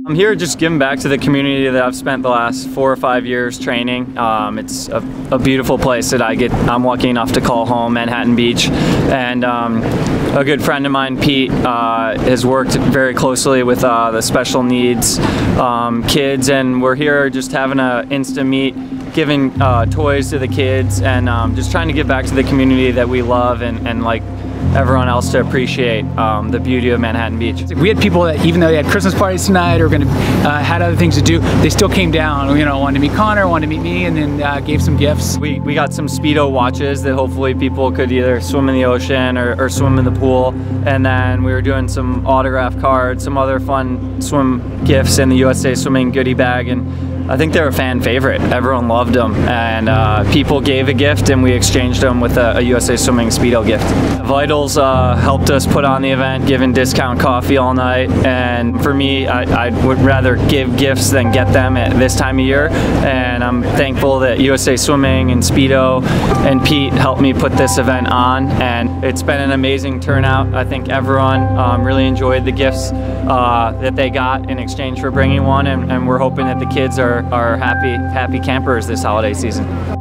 I'm here just giving back to the community that I've spent the last 4 or 5 years training. It's a beautiful place that I'm lucky enough to call home, Manhattan Beach. And a good friend of mine, Pete, has worked very closely with the special needs kids, and we're here just having an insta-meet, giving toys to the kids, and just trying to give back to the community that we love and like everyone else to appreciate the beauty of Manhattan Beach. We had people that, even though they had Christmas parties tonight or had other things to do, they still came down. You know, wanted to meet Connor, wanted to meet me, and then gave some gifts. We got some Speedo watches that hopefully people could either swim in the ocean or swim in the pool. And then we were doing some autograph cards, some other fun swim gifts in the USA Swimming goodie bag. And I think they're a fan favorite. Everyone loved them, and people gave a gift and we exchanged them with a USA Swimming Speedo gift. Vitals helped us put on the event, giving discount coffee all night, and for me, I would rather give gifts than get them at this time of year, and I'm thankful that USA Swimming and Speedo and Pete helped me put this event on, and it's been an amazing turnout. I think everyone really enjoyed the gifts that they got in exchange for bringing one, and we're hoping that the kids are happy campers this holiday season.